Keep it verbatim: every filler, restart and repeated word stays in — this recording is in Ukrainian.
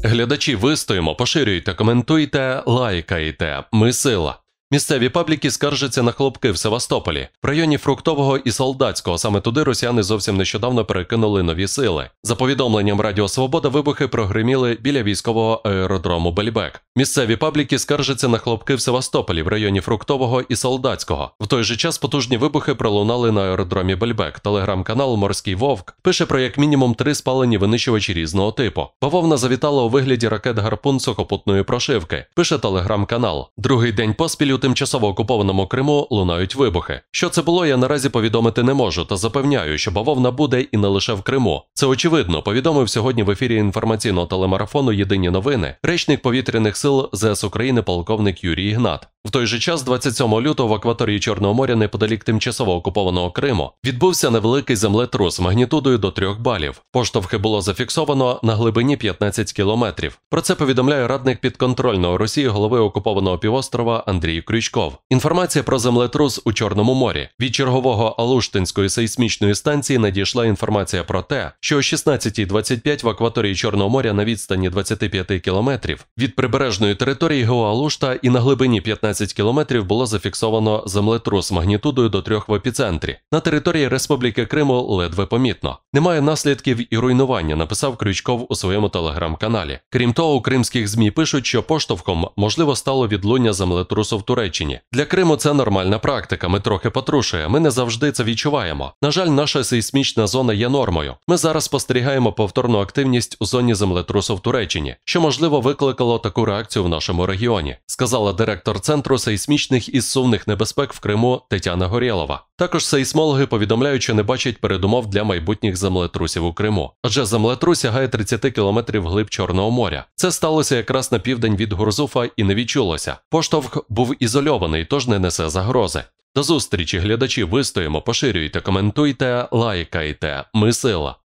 Глядачі, вистоїмо, поширюйте, коментуйте, лайкайте. Ми сила. Місцеві пабліки скаржаться на хлопки в Севастополі. В районі Фруктового і Солдатського саме туди росіяни зовсім нещодавно перекинули нові сили. За повідомленням Радіо Свобода, вибухи прогриміли біля військового аеродрому Бельбек. Місцеві пабліки скаржаться на хлопки в Севастополі в районі Фруктового і Солдатського. В той же час потужні вибухи пролунали на аеродромі Бельбек. Телеграм-канал «Морський Вовк» пише про як мінімум три спалені винищувачі різного типу. Бавовна завітала у вигляді ракет «Гарпун» сухопутної прошивки, пише телеграм-канал. Другий день поспіль у тимчасово окупованому Криму лунають вибухи. Що це було, я наразі повідомити не можу, та запевняю, що бавовна буде і не лише в Криму. Це очевидно, повідомив сьогодні в ефірі інформаційного телемарафону «Єдині новини» речник повітряних сил ЗС України полковник Юрій Ігнат. В той же час, двадцять сьомого лютого, в акваторії Чорного моря, неподалік тимчасово окупованого Криму, відбувся невеликий землетрус магнітудою до трьох балів. Поштовхи було зафіксовано на глибині п'ятнадцять кілометрів. Про це повідомляє радник підконтрольного Росії голови окупованого півострова Андрій Крючков. Інформація про землетрус у Чорному морі. Від чергового Алуштинської сейсмічної станції надійшла інформація про те, що о шістнадцятій двадцять п'ять в акваторії Чорного моря на відстані двадцяти п'яти кілометрів від прибережної території Геоалушта і на глибині п'ятнадцяти кілометрів було зафіксовано землетрус магнітудою до трьох в епіцентрі. На території Республіки Криму ледве помітно. Немає наслідків і руйнування, написав Крючков у своєму телеграм-каналі. Крім того, у кримських ЗМІ пишуть, що поштовхом можливо стало відлуння землетрусу в Туреччині. Для Криму це нормальна практика, ми трохи потрушує, ми не завжди це відчуваємо. На жаль, наша сейсмічна зона є нормою. Ми зараз спостерігаємо повторну активність у зоні землетрусу в Туреччині, що можливо викликало таку реакцію в нашому регіоні, сказала директор Центру сейсмічних і зсувних небезпек в Криму Тетяна Горєлова. Також сейсмологи повідомляють, що не бачать передумов для майбутніх землетрусів у Криму. Адже землетрус сягає тридцяти кілометрів вглиб Чорного моря. Це сталося якраз на південь від Гурзуфа і не відчулося. Поштовх був ізольований, тож не несе загрози. До зустрічі, глядачі, вистоїмо, поширюйте, коментуйте, лайкайте. Ми сила.